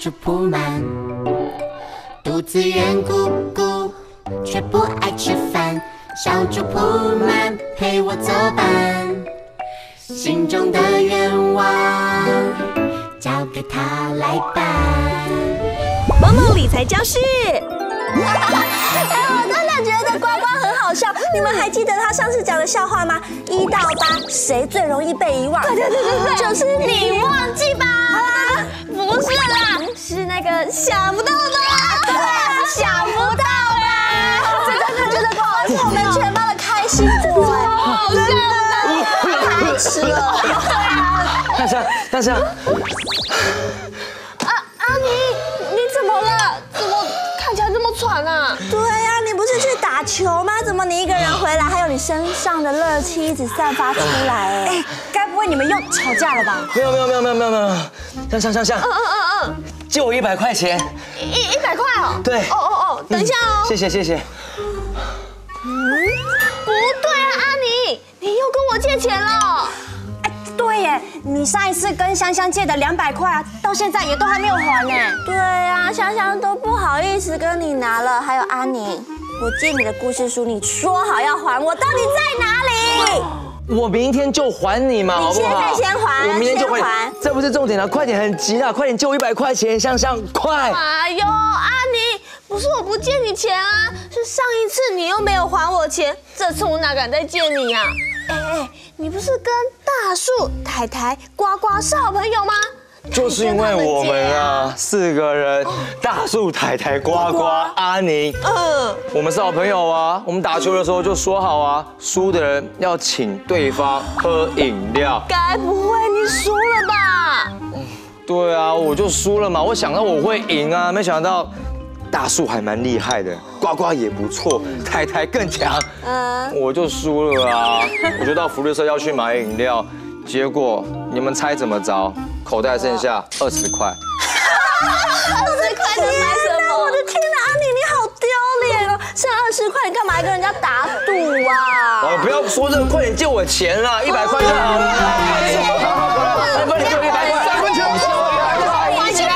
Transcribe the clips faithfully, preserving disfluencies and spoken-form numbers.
猪铺满，肚子圆鼓鼓，却不爱吃饭。小猪铺满，陪我作伴，心中的愿望交给他来办。 萌萌理财教室。 哎，我真的觉得呱呱很好笑。你们还记得他上次讲的笑话吗？一到八，谁最容易被遗忘？对对对对对，就是你忘记吧？啊，不是啦，是那个想不到吧？对啊，想不到吧？真的觉得呱呱是我们全班的开心果，好好笑的，太爱吃了。对啊， 大象，大象。 啊，阿妮，你怎么了？怎么看起来这么喘啊？对呀、啊，你不是去打球吗？怎么你一个人回来，还有你身上的热气一直散发出来？哎，该不会你们又吵架了吧？ 没有没有没有没有没有没有，香香香香， 嗯嗯嗯嗯， 借我一百块钱。 一一百块哦？ 对。 哦哦哦，等一下哦。 谢谢谢谢。 嗯，不对啊，阿妮，你又跟我借钱了。哎，对耶，你上一次跟香香借的两百块啊，到现在也都还没有还呢。对啊，香香都不好意思跟你拿了。还有阿妮，我借你的故事书，你说好要还我，到底在哪里？ 我明天就还你嘛，好不好？ 你现在先还， 我明天就还。 还这不是重点了，快点，很急了，快点借我一百块钱，香香，快！ 哎呦，阿妮，不是我不借你钱啊，是上一次你又没有还我钱，这次我哪敢再借你呀？哎哎，你不是跟大树、太太、呱呱是好朋友吗？ 就是因为我们啊，四个人，大树、太太、呱呱、阿宁，嗯，我们是好朋友啊。我们打球的时候就说好啊，输的人要请对方喝饮料。 该不会你输了吧？ 对啊，我就输了嘛。我想到我会赢啊，没想到大树还蛮厉害的，呱呱也不错，太太更强，嗯，我就输了啊。我就到福利社要去买饮料，结果你们猜怎么着？口袋剩下二十块。 二十块能买什么？我的天哪，阿妮你好丢脸哦！剩二十块，你干嘛跟人家打赌啊？ 哦，不要说这个，快点借我钱啦，一百块就好了。来，帮你借我一百块。三分球， 一起来！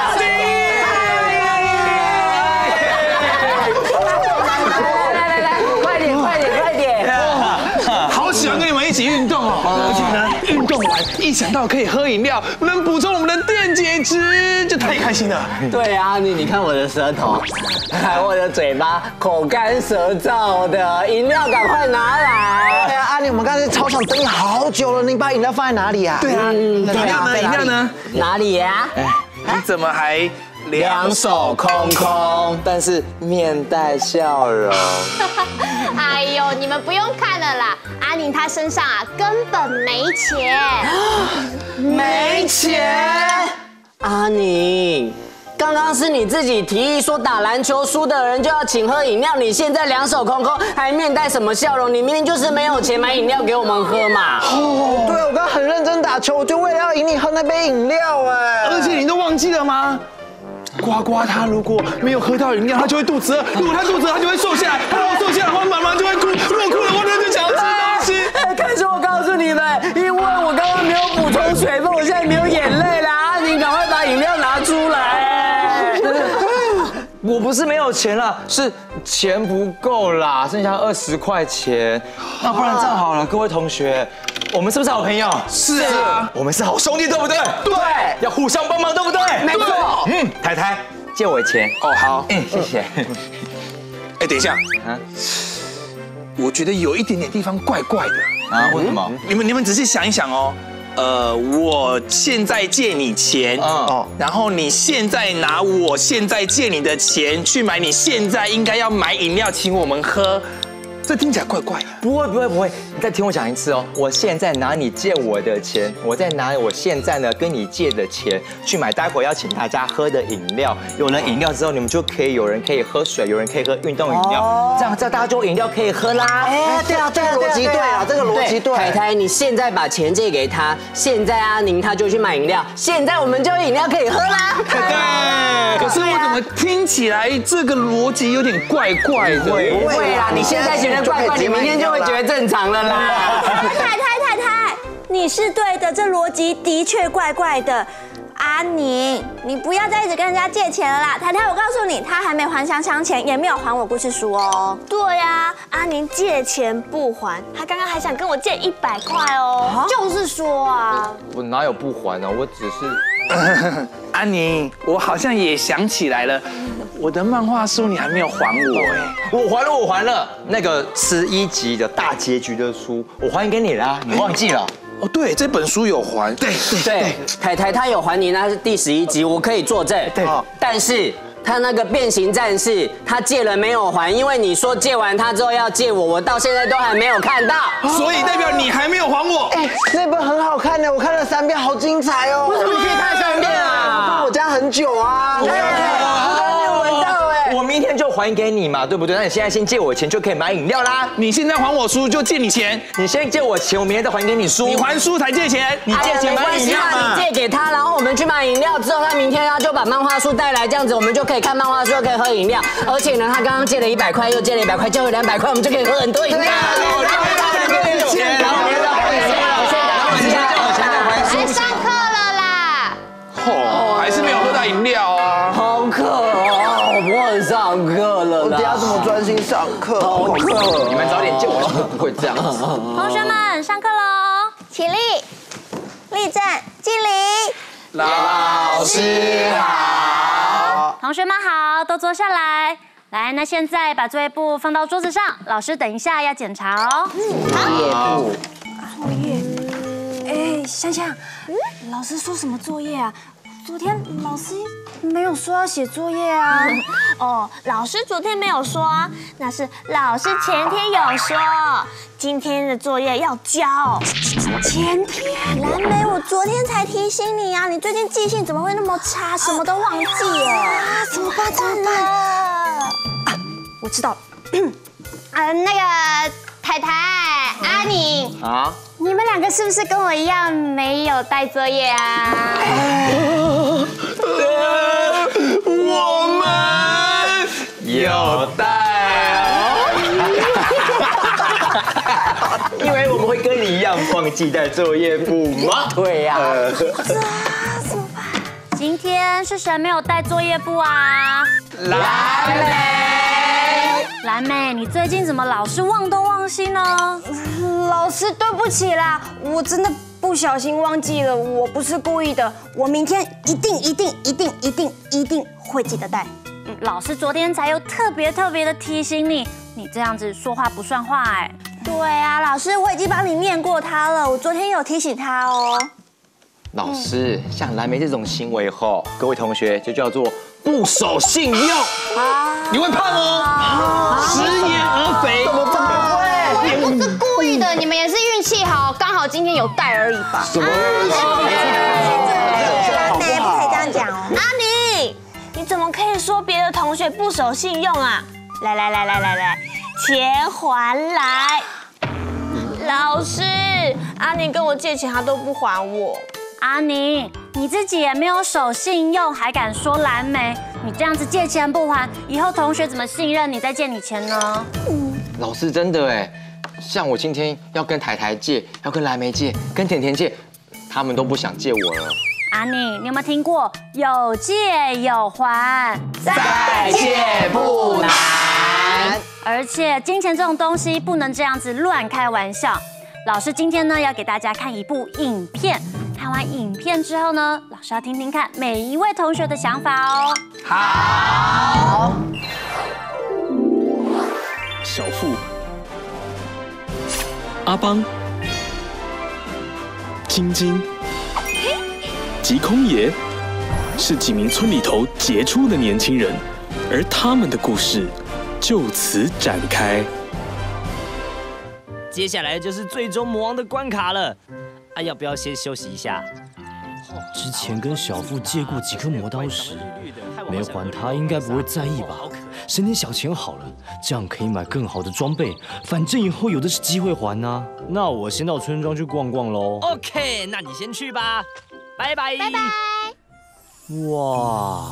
来来来，快点快点快点！ 好喜欢跟你们一起运动哦，而且呢，运动完一想到可以喝饮料，能补充我们的电解质，就太开心了。 对啊，你你看我的舌头，还有我的嘴巴，口干舌燥的，饮料赶快拿来！ 哎呀，阿妮，我们刚才在操场等你好久了，你把饮料放在哪里啊？ 对啊，饮料呢？饮料呢？ 哪里呀？ 你怎么还两手空空？ 但是面带笑容。 哎呦，你们不用看了啦，阿宁她身上啊根本没钱， 没钱。阿宁，刚刚是你自己提议说打篮球输的人就要请喝饮料，你现在两手空空，还面带什么笑容？你明明就是没有钱买饮料给我们喝嘛。 哦，对，我刚刚很认真打球，我就为了要赢你喝那杯饮料哎。 而且你都忘记了吗？呱呱他如果没有喝到饮料，他就会肚子饿；如果他肚子饿，他就会瘦下来；他如果瘦下来的话，妈妈就会哭；如果哭的话，他就想要吃东西。 可是我告诉你们，因为我刚刚没有补充水分，我现在没有眼泪啦。阿宁，赶快把饮料拿出来。 我不是没有钱啦，是钱不够啦，剩下二十块钱。那不然这样好了，各位同学，我们是不是好朋友？ 是啊， 我们是好兄弟，对不对？ 对， 要互相帮忙，对不对？ 没错。 嗯，太太，借我钱。 哦，好。 嗯，谢谢。 哎，等一下啊，我觉得有一点点地方怪怪的啊。为什么？ 你们你们仔细想一想哦。呃，我现在借你钱，哦，然后你现在拿我现在借你的钱去买你现在应该要买饮料请我们喝，这听起来怪怪的。 不会不会不会，你再听我讲一次哦。我现在拿你借我的钱，我再拿我现在呢跟你借的钱去买待会要请大家喝的饮料。有了饮料之后，你们就可以有人可以喝水，有人可以喝运动饮料，哦、这样这样大家就有饮料可以喝啦。 哎，对啊，这个逻辑对啊，这个逻辑对。 太太，你现在把钱借给他，现在阿宁他就去买饮料，现在我们就有饮料可以喝啦。 对，可是我怎么听起来这个逻辑有点怪怪的？ 不会啦，你现在觉得怪怪，你明天就会觉得正常了啦。 太太太太，你是对的，这逻辑的确怪怪的。 阿宁，你不要再一直跟人家借钱了啦！太太，我告诉你，他还没还香香钱，也没有还我故事书哦。 对呀，阿宁借钱不还，他刚刚还想跟我借一百块哦。就是说啊， 我哪有不还啊？我只是安妮，我好像也想起来了，我的漫画书你还没有还我哎。 我还了，我还了那个十一集的大结局的书，我还给你啦，你忘记了？ 哦，对，这本书有还。对对对，太太他有还你，那是第十一集，我可以作证。对，但是他那个变形战士，他借了没有还，因为你说借完他之后要借我，我到现在都还没有看到， 所以代表你还没有还我。 哎，那本很好看的，我看了三遍，好精彩哦。 为什么你可以看三遍啊？ 我家很久啊。 我明天就还给你嘛，对不对？那你现在先借我钱就可以买饮料啦。 你现在还我书就借你钱， 你先借我钱，我明天再还给你书。 你还书才借钱，你借钱买饮料嘛。 你借给他，然后我们去买饮料之后，他明天他就把漫画书带来，这样子我们就可以看漫画书，又可以喝饮料。而且呢，他刚刚借了一百块，又借了一百块，借回两百块，我们就可以喝很多饮料。 我两百块给你钱，然后明天再还你书，然后现在借我钱再还书。 来上课了啦！ 哦，还是没有喝到饮料啊， 好渴哦，我不会上课了啦。 我等下怎么专心上课？好渴。 你们早点借我，不会这样。 同学们，上课喽！起立，立正，敬礼。 老师好。 同学们好，都坐下来。来，那现在把作业簿放到桌子上，老师等一下要检查哦。 好。 作业。哎，香香，老师说什么作业啊？昨天老师没有说要写作业啊。 哦，老师昨天没有说啊，那是老师前天有说，今天的作业要交。前天？蓝莓，我昨天才提醒你啊，你最近记性怎么会那么差，什么都忘记耶？啊，怎么办？怎么办？啊，我知道了。 呃，那个太太阿宁啊，你们两个是不是跟我一样没有带作业啊？ 我们有带哦，因为我们会跟你一样忘记带作业簿吗？ 对呀。 怎么办？ 今天是谁没有带作业簿啊？ 蓝莓。 蓝莓，你最近怎么老是忘东忘西呢？ 老师，对不起啦，我真的不小心忘记了，我不是故意的，我明天一定一定一定一定一定会记得带。 嗯，老师昨天才有特别特别的提醒你，你这样子说话不算话哎。 对啊，老师，我已经帮你念过他了，我昨天有提醒他哦。 老师，像蓝莓这种行为后，各位同学就叫做不守信用啊！你会胖哦，食言而肥。 怎么办？ 我也不是故意的，你们也是运气好，刚好今天有带而已吧。 什么运气？ 不可以这样讲哦。 阿宁，你怎么可以说别的同学不守信用啊？来来来来来来，钱还来。老师，阿宁跟我借钱，他都不还我。 阿宁，你自己也没有守信用，还敢说蓝莓？你这样子借钱不还，以后同学怎么信任你再借你钱呢？ 老师真的哎，像我今天要跟台台借，要跟蓝莓借，跟甜甜借，他们都不想借我了。 阿宁，你有没有听过有借有还， 再借不难？ 而且金钱这种东西不能这样子乱开玩笑。老师今天呢要给大家看一部影片。看完影片之后呢，老师要听听看每一位同学的想法哦。 好。 小富、阿邦、晶晶及空爷是几名村里头杰出的年轻人，而他们的故事就此展开。 接下来就是最终魔王的关卡了。啊，要不要先休息一下？ 之前跟小富借过几颗魔刀石，没还他应该不会在意吧？省点小钱好了，这样可以买更好的装备，反正以后有的是机会还啊。那我先到村庄去逛逛喽。 OK， 那你先去吧，拜拜。 拜拜。 哇，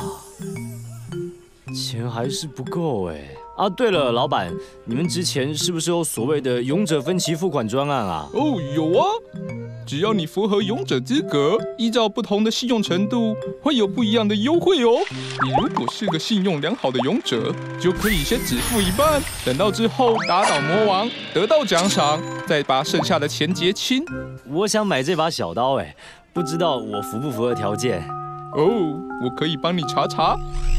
钱还是不够哎。啊，对了，老板，你们之前是不是有所谓的勇者分期付款专案啊？ 哦，有啊。 只要你符合勇者资格，依照不同的信用程度，会有不一样的优惠哦。你如果是个信用良好的勇者，就可以先只付一半，等到之后打倒魔王，得到奖赏，再把剩下的钱结清。 我想买这把小刀，哎，不知道我符不符合条件？ 哦，我可以帮你查查。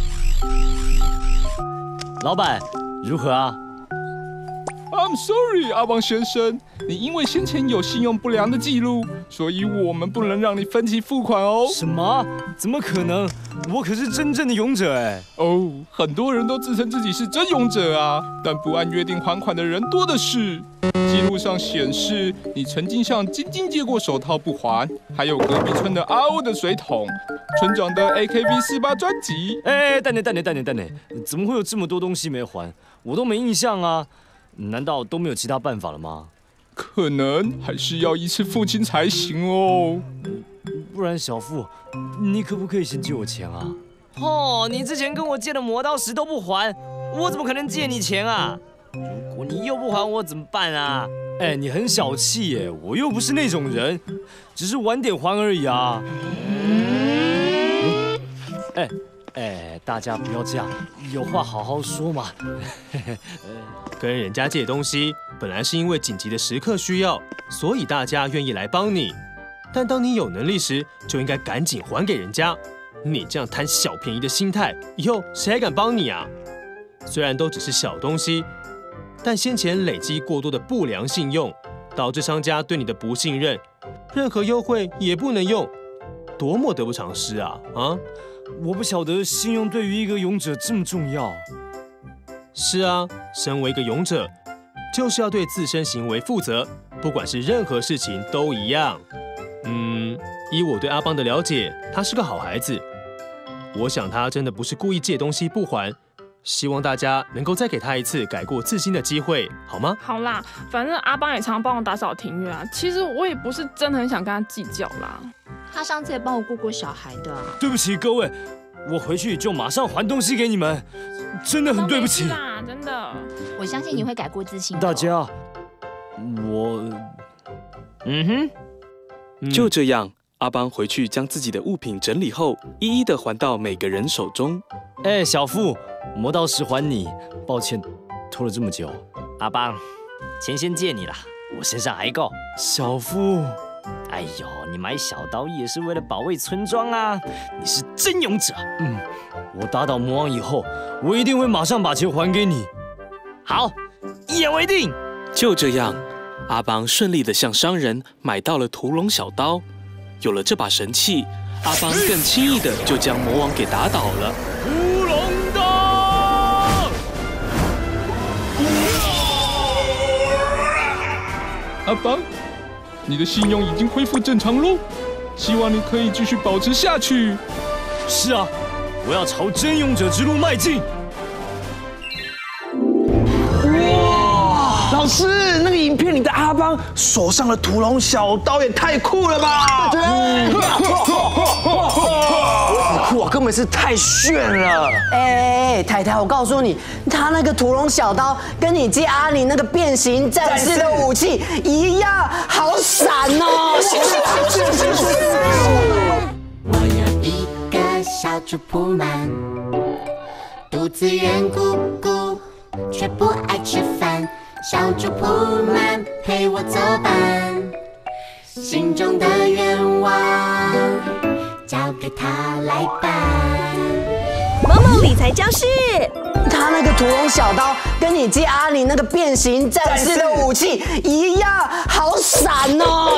老板，如何啊？ I'm sorry， 阿邦先生，你因为先前有信用不良的记录，所以我们不能让你分期付款哦。 什么？怎么可能？我可是真正的勇者哎！ 哦，很多人都自称自己是真勇者啊，但不按约定还款的人多的是。记录上显示，你曾经向晶晶借过手套不还，还有隔壁村的阿欧的水桶，村长的 A K B 四八专辑。 哎，等等等等等等等等，怎么会有这么多东西没还？我都没印象啊！ 难道都没有其他办法了吗？ 可能还是要一次付清才行哦。 不然小富，你可不可以先借我钱啊？哦，你之前跟我借的磨刀石都不还，我怎么可能借你钱啊？如果你又不还我怎么办啊？哎，你很小气耶，我又不是那种人，只是晚点还而已啊。嗯、哎。 哎，大家不要这样，有话好好说嘛。 跟人家借东西，本来是因为紧急的时刻需要，所以大家愿意来帮你。但当你有能力时，就应该赶紧还给人家。你这样贪小便宜的心态，以后谁还敢帮你啊？虽然都只是小东西，但先前累积过多的不良信用，导致商家对你的不信任，任何优惠也不能用，多么得不偿失啊！啊！ 我不晓得信用对于一个勇者这么重要。 是啊，身为一个勇者，就是要对自身行为负责，不管是任何事情都一样。嗯，依我对阿邦的了解，他是个好孩子。我想他真的不是故意借东西不还，希望大家能够再给他一次改过自新的机会，好吗？ 好啦，反正阿邦也常帮我打扫庭院啊，其实我也不是真的很想跟他计较啦。 他上次也帮我顾过小孩的、啊。 对不起各位，我回去就马上还东西给你们，真的很对不起。 啦，真的。 我相信你会改过自新的。 大家，我， 嗯哼，嗯就这样，阿邦回去将自己的物品整理后，一一的还到每个人手中。 哎，小富，磨刀石还你，抱歉拖了这么久。 阿邦，钱先借你啦，我身上还够。 小富。 哎呦，你买小刀也是为了保卫村庄啊！你是真勇者。 嗯，我打倒魔王以后，我一定会马上把钱还给你。 好，一言为定。 就这样，阿邦顺利的向商人买到了屠龙小刀。有了这把神器，阿邦更轻易的就将魔王给打倒了。 屠龙刀！ 阿邦。 你的信用已经恢复正常喽，希望你可以继续保持下去。 是啊，我要朝真勇者之路迈进。 哇，老师，那个影片里的阿邦手上的屠龙小刀也太酷了吧！对， 酷啊，根本是太炫了。哎，太太，我告诉你，他那个屠龙小刀跟你借阿里那个变形战士的武器一样，好闪哦！ 我有一个小猪铺满，肚子圆鼓鼓，却不爱吃饭。小猪铺满陪我走班，心中的愿望交给他来办。 某某理财教室， 他那个屠龙小刀跟你借阿里那个变形战士的武器一样，好闪哦！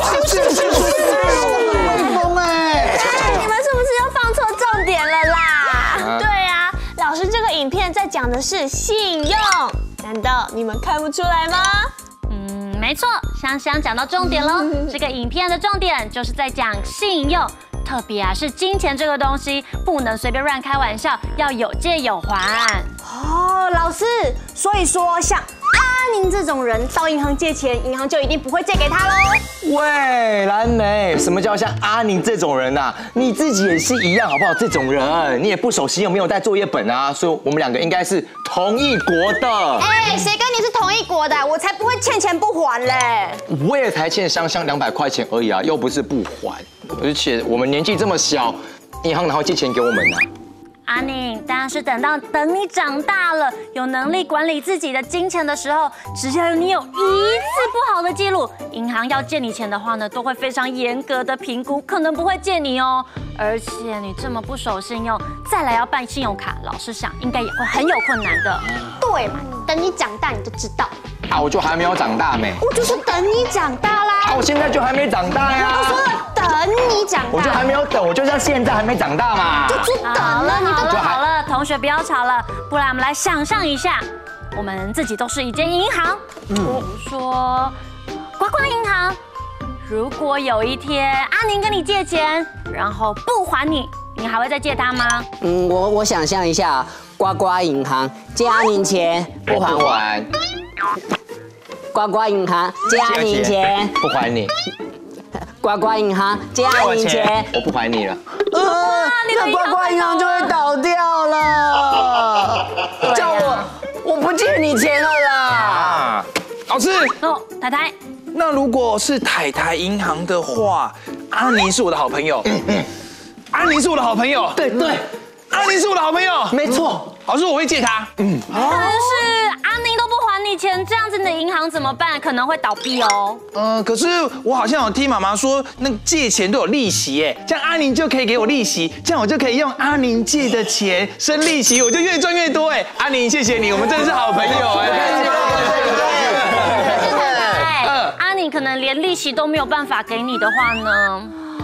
威风哎！你们是不是又放错重点了啦？ 对啊，老师这个影片在讲的是信用，难道你们看不出来吗？ 嗯，没错，香香讲到重点喽。这个影片的重点就是在讲信用。特别啊，是金钱这个东西，不能随便乱开玩笑，要有借有还。 哦，老师，所以说像阿宁这种人到银行借钱，银行就一定不会借给他喽。 喂，蓝莓，什么叫像阿宁这种人啊？你自己也是一样，好不好？这种人你也不守信用，没有带作业本啊，所以我们两个应该是同一国的。 哎，谁跟你是同一国的？我才不会欠钱不还嘞！ 我也才欠香香两百块钱而已啊，又不是不还，而且我们年纪这么小，银行哪会借钱给我们啊？ 阿宁，当然是等到等你长大了，有能力管理自己的金钱的时候，只要你有一次不好的记录，银行要借你钱的话呢，都会非常严格的评估，可能不会借你哦。而且你这么不守信用，再来要办信用卡，老实想，应该也会很有困难的。 对嘛，等你长大你就知道。 啊，我就还没有长大没。 我就是等你长大啦。 啊，我现在就还没长大呀。 我说等你长大。 我就还没有等，我就像现在还没长大嘛。 就就等了，你好了好了，同学不要吵了，不然我们来想象一下，我们自己都是一间银行，比如说呱呱银行。如果有一天阿宁跟你借钱，然后不还你，你还会再借他吗？ 嗯，我我想象一下，呱呱银行借阿宁钱不还我，呱呱银行借阿宁钱不还你， 呱呱银行借阿宁钱我不还你了。 呃，那呱呱银行就会倒掉了，叫我我不借你钱了啦。 啊，老师哦，太太。 那如果是台台银行的话，阿宁是我的好朋友。阿宁是我的好朋友。 对对， 阿宁是我的好朋友。 没错， 老师我会借他。嗯。 但是阿宁都不还你钱，这样子你的银行怎么办？可能会倒闭哦。 嗯，可是我好像有听妈妈说，那借钱都有利息哎，这样阿宁就可以给我利息，这样我就可以用阿宁借的钱生利息，我就越赚越多哎。阿宁，谢谢你，我们真的是好朋友哎。 你可能连利息都没有办法给你的话呢？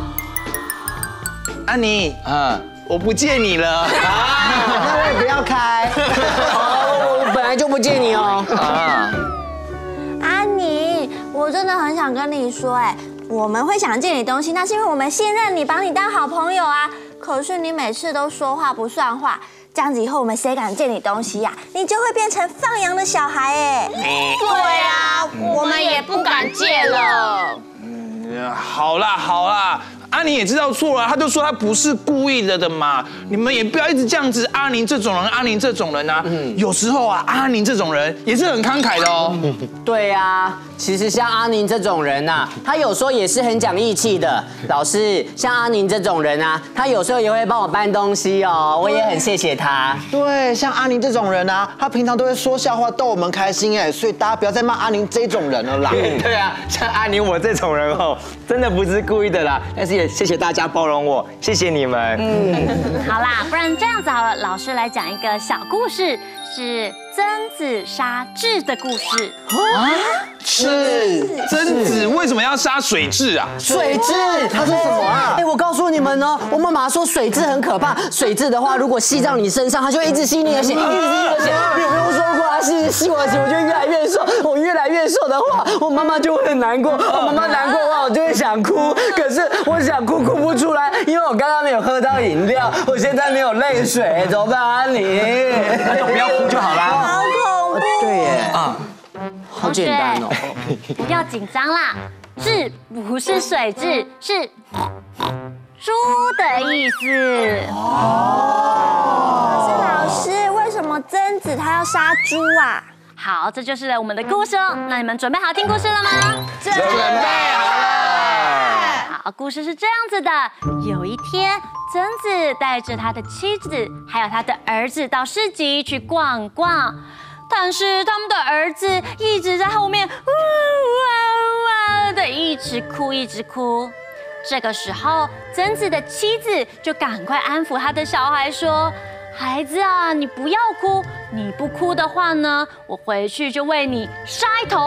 阿宁，啊，我不借你了啊， 那我也不要开。我本来就不借你哦。啊， 阿宁，我真的很想跟你说，哎，我们会想借你东西，那是因为我们信任你，把你当好朋友啊。可是你每次都说话不算话。这样子以后我们谁敢借你东西呀？你就会变成放羊的小孩哎。 对啊，我们也不敢借了。 嗯，好啦好啦，阿宁也知道错了，他就说他不是故意的的嘛。你们也不要一直这样子，阿宁这种人，阿宁这种人啊，嗯、有时候啊，阿宁这种人也是很慷慨的哦。 对啊，其实像阿宁这种人啊，他有时候也是很讲义气的。老师，像阿宁这种人啊，他有时候也会帮我搬东西哦，我也很谢谢他。 对，像阿宁这种人啊，他平常都会说笑话逗我们开心哎，所以大家不要再骂阿宁这种人了啦。 对啊，像阿宁我这种人哦，真的不是故意的啦，但是也谢谢大家包容我，谢谢你们。 嗯，好啦，不然这样子好了，老师来讲一个小故事，是曾子杀智的故事。 啊？是曾子为什么要杀水蛭啊？ 水蛭它是什么啊？哎，我告诉你们哦，我妈妈说水蛭很可怕，水蛭的话如果吸到你身上，它就会一直吸你的血，一直吸你的血。你有没有说过啊？吸吸我的血，我就越来越瘦。我越来越瘦的话，我妈妈就会很难过。我妈妈难过的话，我就会想哭。可是我想哭哭不出来，因为我刚刚没有喝到饮料，我现在没有泪水，怎么办啊你？ 那就不要哭就好啦。 好恐怖。 对耶。啊。好简单哦， 不要紧张啦，智不是水蛭，是猪的意思。 哦。可是老师，为什么曾子他要杀猪啊？ 好，这就是我们的故事哦。那你们准备好听故事了吗？ 准备好了。 好，故事是这样子的：有一天，曾子带着他的妻子还有他的儿子到市集去逛逛。但是他们的儿子一直在后面，呜哇哇的一直哭，一直哭。这个时候，曾子的妻子就赶快安抚他的小孩说：“孩子啊，你不要哭，你不哭的话呢，我回去就为你杀一头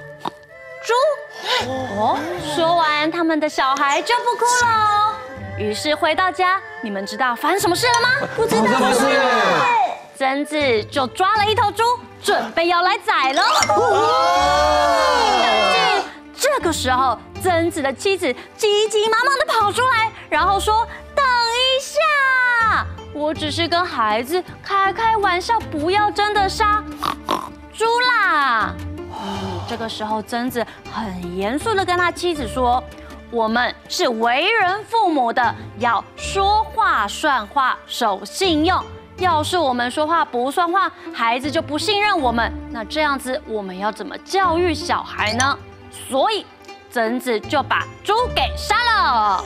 猪。”哦，说完，他们的小孩就不哭了。于是回到家，你们知道发生什么事了吗？不知道。什么事？曾子就抓了一头猪，准备要来宰了。但是这个时候，曾子的妻子急急忙忙的跑出来，然后说：“等一下，我只是跟孩子开开玩笑，不要真的杀猪啦。” 这个时候，曾子很严肃的跟他妻子说：“我们是为人父母的，要说话算话，守信用。要是我们说话不算话，孩子就不信任我们。那这样子，我们要怎么教育小孩呢？所以，曾子就把猪给杀了。”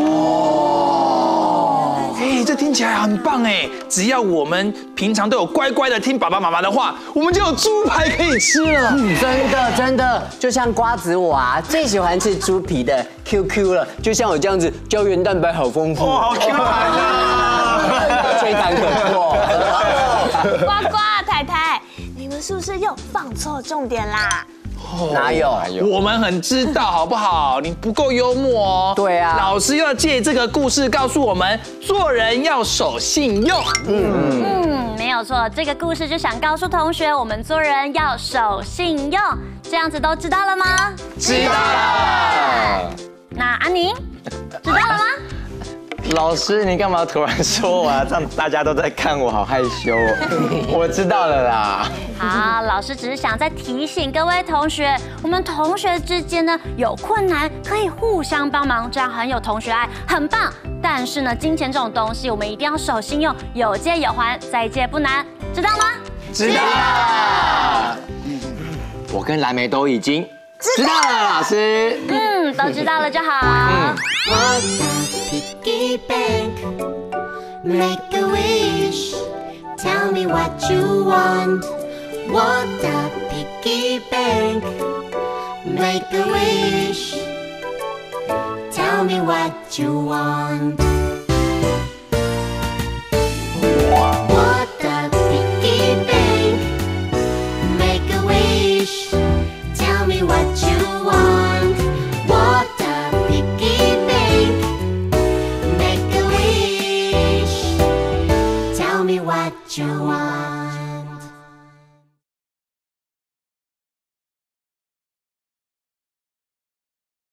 哦，哎，这听起来很棒哎！只要我们平常都有乖乖的听爸爸妈妈的话，我们就有猪排可以吃了。 嗯，真的真的，就像瓜子我啊，最喜欢吃猪皮的 Q Q 了。就像我这样子，胶原蛋白好丰富， 哦，好 Q 弹啊， 吹弹可破。 呱呱太太，你们是不是又放错重点啦？ 哪有？ 我们很知道，好不好？你不够幽默哦。 对啊， 老师要借这个故事告诉我们，做人要守信用。 嗯嗯，没有错。这个故事就想告诉同学，我们做人要守信用。这样子都知道了吗？ 知道了。 那阿宁，知道了吗？ 老师，你干嘛突然说我啊？这样大家都在看我，好害羞哦。我知道了啦。 好，老师只是想再提醒各位同学，我们同学之间呢有困难可以互相帮忙，这样很有同学爱，很棒。但是呢，金钱这种东西，我们一定要守信用，有借有还，再借不难，知道吗？ 知道了。我跟蓝莓都已经知道了，老师。 嗯，都知道了就好。嗯。 Piggy bank, make a wish. Tell me what you want. What a piggy bank, make a wish. Tell me what you want.